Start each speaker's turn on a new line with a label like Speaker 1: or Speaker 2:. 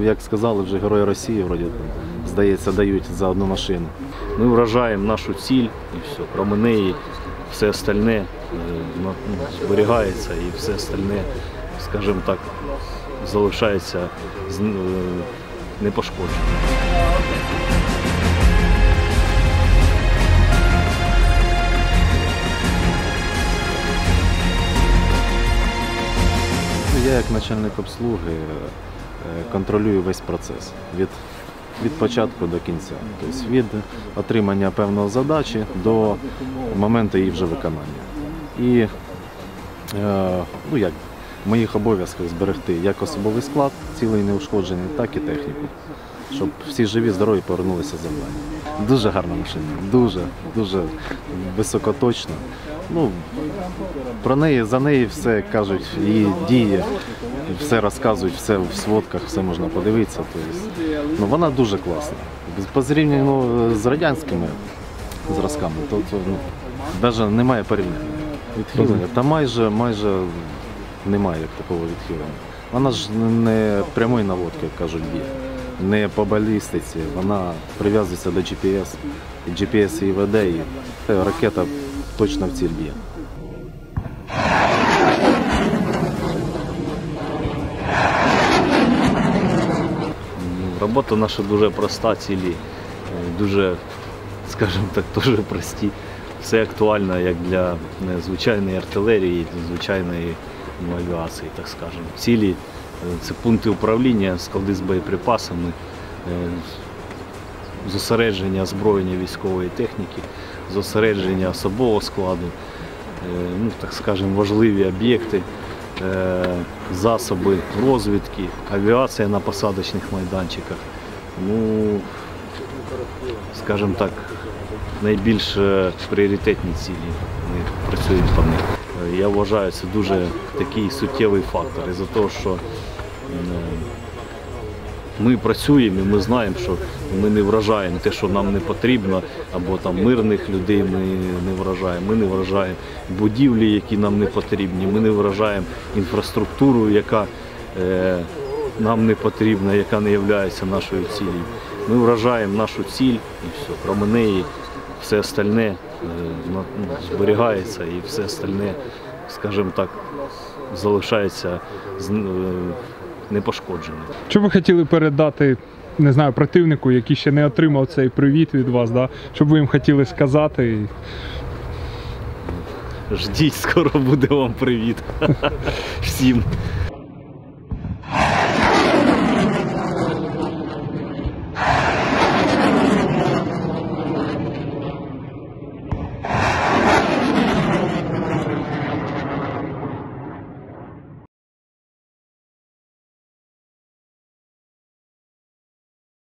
Speaker 1: Як сказали, вже Герої Росії, вроді, здається, дають за одну машину. Ми вражаємо нашу ціль і все. Крім неї все остальне зберігається і все остальне, скажімо так, залишається непошкодженим. Я як начальник обслуги контролюю весь процес від початку до кінця. Тобто від отримання певної задачі до моменту її вже виконання. І в моїх обов'язках зберегти як особовий склад, цілий і неушкоджений, так і техніку, щоб всі живі, здорові повернулися з завдання. Дуже гарна машина, дуже високоточна. За неї все кажуть, її дії, все розказують, все в сводках, все можна подивитися. Тобто, вона дуже класна. По зрівнянню з радянськими зразками, то навіть немає порівняння. Відхилення, та майже немає як такого відхилення. Вона ж не прямої наводки, як кажуть, б'є, не по балістиці, вона прив'язується до GPS, GPS її веде, і ракета точно в ціль б'є. Робота наша дуже проста, цілі дуже, скажімо так, дуже прості. Все актуально як для звичайної артилерії, звичайної авіації, так скажемо. Цілі – це пункти управління, склади з боєприпасами, зосередження озброєння військової техніки, зосередження особового складу, так скажемо, важливі об'єкти, засоби розвідки, авіація на посадочних майданчиках. Скажімо так, найбільш пріоритетні цілі, ми працюємо по них. Я вважаю, це дуже такий суттєвий фактор. Із-за того, що ми працюємо і ми знаємо, що ми не вражаємо те, що нам не потрібно, або там мирних людей ми не вражаємо. Ми не вражаємо будівлі, які нам не потрібні, ми не вражаємо інфраструктуру, яка нам не потрібна, яка не є нашою ціллю. Ми вражаємо нашу ціль і все. Крім неї все остальне зберігається і все остальне, скажімо так, залишається непошкодженим.
Speaker 2: Що ви хотіли передати, не знаю, противнику, який ще не отримав цей привіт від вас, да? Що б ви їм хотіли сказати?
Speaker 1: Ждіть, скоро буде вам привіт всім.